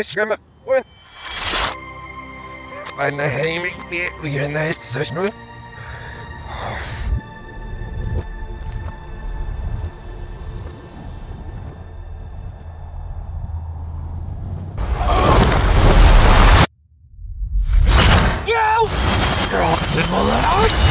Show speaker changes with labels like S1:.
S1: Schwimmen und eine Heimung wie eine Hitze. You're all